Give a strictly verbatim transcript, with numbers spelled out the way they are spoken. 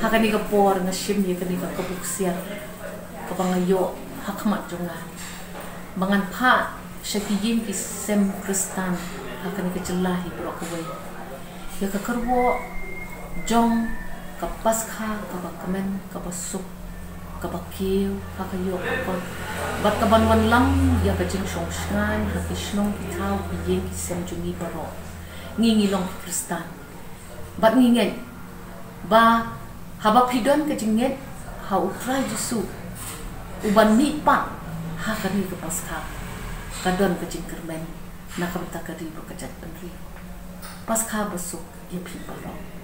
hakani ka por nga shim ni kani ka kabuksiar kabangayo hakmat jonga bangan pha shakiyim ki sem kristan hakani ka chalahi brokwe ya ka karwo jong ka paskha ka bakamen ka basuk ka bakiw hakayo ka bat ka banwan lang ya ka jing shongshan hakishnong itaw biyeng ki sem jungi baro ngingilong ki kristan bat ngingen ba habak hidon ka jinget ha utray jisu uban ni pa ha kani ka paskha kadon ka jing kermen nakabta ka ribo ka jat penri paskha basuk ya pi baro